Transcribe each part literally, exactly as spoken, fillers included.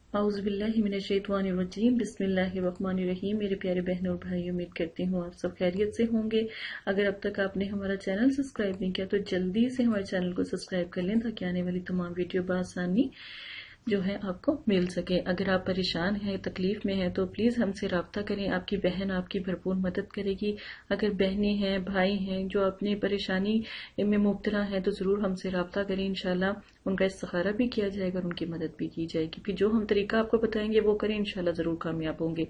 اعوذ باللہ من الشیطان الرجیم بسم اللہ الرحمن الرحیم۔ میرے پیارے بہنوں اور بھائی، امید کرتی ہوں آپ سب خیریت سے ہوں گے۔ اگر اب تک آپ نے ہمارا چینل سبسکرائب نہیں کیا تو جلدی سے ہمارے چینل کو سبسکرائب کر لیں تاکہ آنے والی تمام ویڈیو بآسانی جو ہے آپ کو مل سکے۔ اگر آپ پریشان ہیں، تکلیف میں ہیں تو پلیز ہم سے رابطہ کریں، آپ کی بہن آپ کی بھرپور مدد کرے گی۔ اگر بہنیں ہیں، بھائی ہیں جو اپنی پریشانی میں مبتلا ہیں تو ضرور ہم سے رابطہ کریں، انشاءاللہ ان کا استخارہ بھی کیا جائے گا اور ان کی مدد بھی کی جائے گی۔ پھر جو ہم طریقہ آپ کو بتائیں گے وہ کریں، انشاءاللہ ضرور کامیاب ہوں گے۔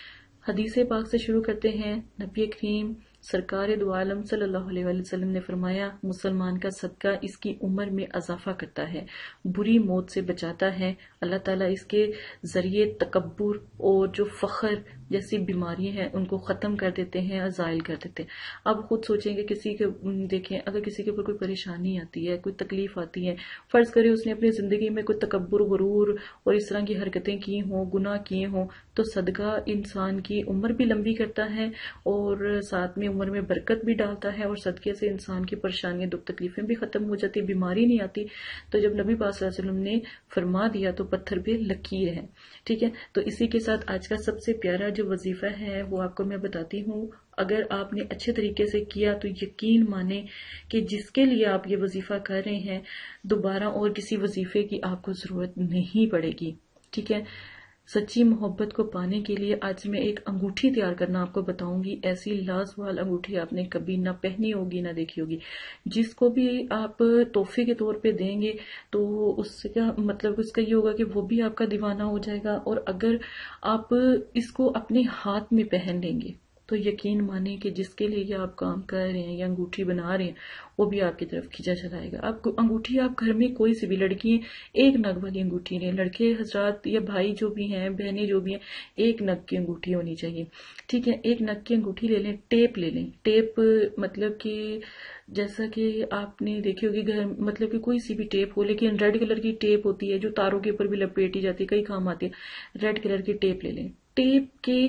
حدیث پاک سے شروع کرتے ہیں۔ نبی کریم سرکار دو عالم صلی اللہ علیہ وآلہ وسلم نے فرمایا، مسلمان کا صدقہ اس کی عمر میں اضافہ کرتا ہے، بری موت سے بچاتا ہے، اللہ تعالیٰ اس کے ذریعے تکبر اور جو فخر جیسی بیماری ہیں ان کو ختم کر دیتے ہیں اور زائل کر دیتے ہیں۔ اب خود سوچیں کہ کسی کے دیکھیں اگر کسی کے اوپر کوئی پریشانی آتی ہے، کوئی تکلیف آتی ہے، فرض کرے اس نے اپنی زندگی میں کوئی تکبر، غرور اور اس طرح کی حرکتیں کی ہوں، گناہ کیے ہوں، تو صدقہ انسان کی عمر بھی لمبی کرتا ہے اور ساتھ میں عمر میں برکت بھی ڈالتا ہے، اور صدقے سے انسان کی پریشانیاں، دکھ تکلیفیں بھی ختم ہو جاتی، بیماری نہیں آتی۔ تو جب نبی پاک صلی اللہ علیہ وسلم نے فرما دیا تو پتھر پہ لکیر ہے، ٹھیک ہے۔ تو اسی کے ساتھ آج کا سب سے پیارا جو وظیفہ ہے وہ آپ کو میں بتاتی ہوں۔ اگر آپ نے اچھے طریقے سے کیا تو یقین مانیں کہ جس کے لیے آپ یہ وظیفہ کر رہے ہیں دوبارہ اور کسی وظیفے کی آپ کو ضرورت نہیں پڑے گی، ٹھیک ہے۔ سچی محبت کو پانے کے لیے آج میں ایک انگوٹھی تیار کرنا آپ کو بتاؤں گی۔ ایسی لازوال انگوٹھی آپ نے کبھی نہ پہنی ہوگی نہ دیکھی ہوگی، جس کو بھی آپ تحفے کے طور پہ دیں گے تو اس کا مطلب اس کا یہ ہوگا کہ وہ بھی آپ کا دیوانہ ہو جائے گا، اور اگر آپ اس کو اپنے ہاتھ میں پہن لیں گے تو یقین مانیں کہ جس کے لیے یہ آپ کام کر رہے ہیں یا انگوٹھی بنا رہے ہیں وہ بھی آپ کی طرف کھینچا چلائے گا۔ آپ انگوٹھی آپ گھر میں کوئی سی بھی، لڑکی ایک نگ والی انگوٹھی لیں، لڑکے حضرات یا بھائی جو بھی ہیں، بہنیں جو بھی ہیں، ایک نگ کی انگوٹھی ہونی چاہیے، ٹھیک ہے۔ ایک نگ کی انگوٹھی لے لیں، ٹیپ لے لیں۔ ٹیپ مطلب کہ جیسا کہ آپ نے دیکھی ہوگی گھر، مطلب کہ کوئی سی بھی ٹیپ ہو، لیکن ریڈ کلر کی ٹیپ ہوتی ہے جو تاروں کے اوپر بھی لپیٹی جاتی ہے، کئی کام آتی ہے۔ ریڈ کلر کی ٹیپ لے لیں۔ ٹیپ کے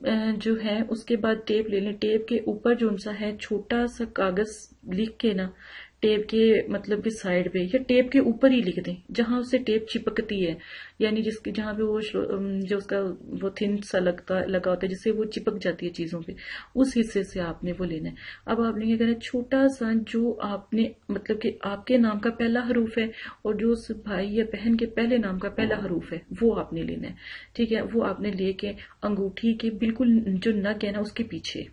جو ہے اس کے بعد ٹیپ لے لیں، ٹیپ کے اوپر جو سا ہے چھوٹا سا کاغذ لکھ کے نا ٹیپ کے مطلب کہ سائڈ پہ یا ٹیپ کے اوپر ہی لکھ دیں جہاں اسے ٹیپ چپکتی ہے، یعنی جس کے جہاں پہ وہ جو اس کا وہ تھن سا لگتا لگا ہوتا ہے جس سے وہ چپک جاتی ہے چیزوں پہ، اس حصے سے آپ نے وہ لینا ہے۔ اب آپ نے کیا کرنا ہے، چھوٹا سا جو آپ نے مطلب کہ آپ کے نام کا پہلا حروف ہے اور جو اس بھائی یا بہن کے پہلے نام کا پہلا حروف ہے وہ آپ نے لینا ہے، ٹھیک ہے۔ وہ آپ نے لے کے انگوٹھی کے بالکل جو نگ ہے نا اس کے پیچھے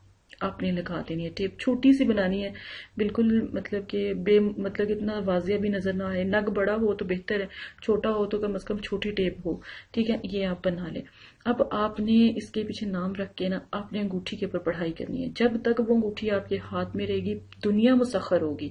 آپ نے لگا دینی ہے ٹیپ، چھوٹی سی بنانی ہے، بالکل مطلب کہ بے مطلب اتنا واضح بھی نظر نہ آئے، نگ بڑا ہو تو بہتر ہے، چھوٹا ہو تو کم از کم چھوٹی ٹیپ ہو، ٹھیک ہے۔ یہ آپ بنا لیں۔ اب آپ نے اس کے پیچھے نام رکھ کے نا آپ نے انگوٹھی کے اوپر پڑھائی کرنی ہے، جب تک وہ انگوٹھی آپ کے ہاتھ میں رہے گی دنیا مسخر ہوگی۔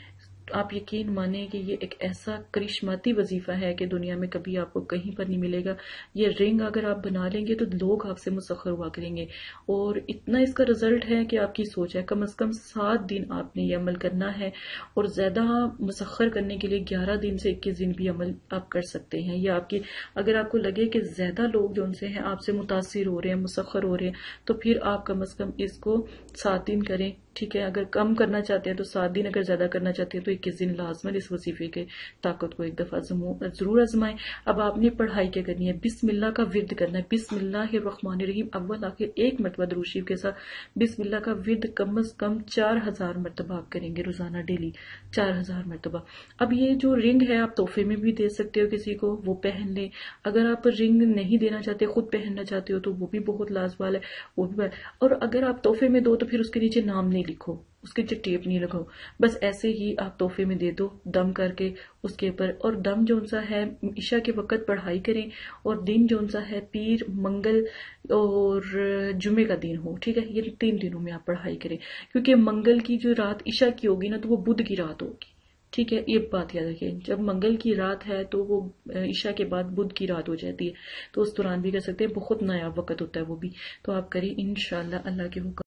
آپ یقین مانیں کہ یہ ایک ایسا کرشماتی وظیفہ ہے کہ دنیا میں کبھی آپ کو کہیں پر نہیں ملے گا۔ یہ رنگ اگر آپ بنا لیں گے تو لوگ آپ سے مسخر ہوا کریں گے، اور اتنا اس کا رزلٹ ہے کہ آپ کی سوچ ہے کم از کم سات دن آپ نے یہ عمل کرنا ہے، اور زیادہ مسخر کرنے کے لیے گیارہ دن سے اکیس دن بھی عمل آپ کر سکتے ہیں۔ یا آپ کی اگر آپ کو لگے کہ زیادہ لوگ جو ان سے ہیں آپ سے متاثر ہو رہے ہیں، مسخر ہو رہے ہیں، تو پھر آپ کم از کم اس کو سات دن کریں، ٹھیک ہے۔ اگر کم کرنا چاہتے ہیں تو سات دن، اگر زیادہ کرنا چاہتے ہیں تو اکیس دن لازمن اس وظیفے کے طاقت کو ایک دفعہ ضرور آزمائیں۔ اب آپ نے پڑھائی کیا کرنی ہے، بسم اللہ کا ورد کرنا ہے، بسم اللہ الرحمن الرحیم اول آخر ایک مرتبہ درود شریف کے ساتھ بسم اللہ کا ورد کم از کم چار ہزار مرتبہ آپ کریں گے روزانہ، ڈیلی چار ہزار مرتبہ۔ اب یہ جو رنگ ہے آپ تحفے میں بھی دے سکتے ہو کسی کو، وہ پہن لیں۔ اگر آپ رنگ نہیں دینا چاہتے، خود پہننا چاہتے ہو تو وہ بھی بہت لازوال ہے، وہ بھی بہت۔ اور اگر آپ تحفے میں دو تو پھر اس کے نیچے نام نہیں لکھو، اس کے نیچے ٹیپ نہیں لگاؤ، بس ایسے ہی آپ تحفے میں دے دو دم کر کے اس کے اوپر۔ اور دم جو سا ہے عشاء کے وقت پڑھائی کریں، اور دن جو سا ہے پیر، منگل اور جمعے کا دن ہو، ٹھیک ہے۔ یہ تین دنوں میں آپ پڑھائی کریں، کیونکہ منگل کی جو رات عشاء کی ہوگی نا تو وہ بدھ کی رات ہوگی، ٹھیک ہے۔ یہ بات یاد رکھیں، جب منگل کی رات ہے تو وہ عشاء کے بعد بدھ کی رات ہو جاتی ہے، تو اس دوران بھی کر سکتے ہیں، بہت نایاب وقت ہوتا ہے وہ بھی۔ تو آپ کریں انشاءاللہ اللہ کے حکم